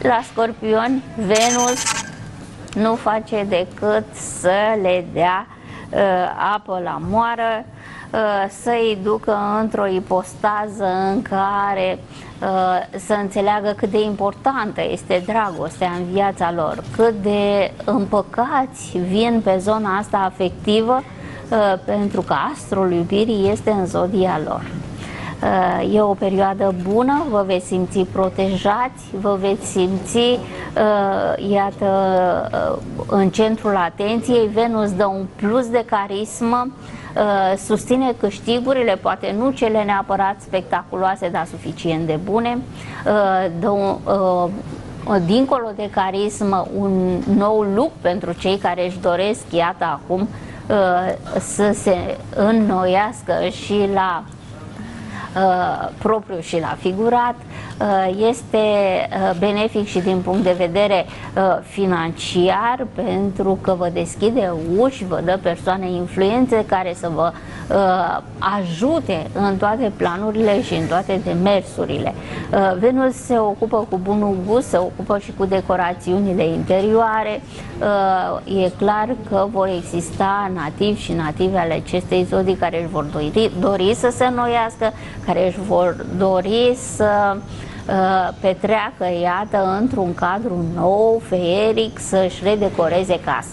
La Scorpioni, Venus nu face decât să le dea apă la moară, să-i ducă într-o ipostază în care să înțeleagă cât de importantă este dragostea în viața lor, cât de împăcați vin pe zona asta afectivă, pentru că astrul iubirii este în zodia lor. E o perioadă bună, vă veți simți protejați, vă veți simți, iată, în centrul atenției. Venus dă un plus de carismă, susține câștigurile, poate nu cele neapărat spectaculoase, dar suficient de bune, dă dincolo de carismă un nou look pentru cei care își doresc, iată, acum să se înnoiască și la propriu și la figurat. Este benefic și din punct de vedere financiar, pentru că vă deschide uși, vă dă persoane influențe care să vă ajute în toate planurile și în toate demersurile. Venus se ocupă cu bunul gust, se ocupă și cu decorațiunile interioare. E clar că vor exista nativi și native ale acestei zodii care își vor dori să se înnoiască, care își vor dori să petreacă, iată, într-un cadru nou, feeric, să-și redecoreze casa.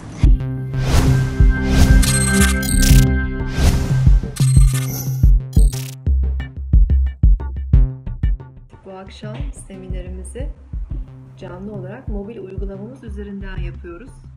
Bu akşam seminerimizi canlı olarak mobil uygulamamız üzerinden yapıyoruz.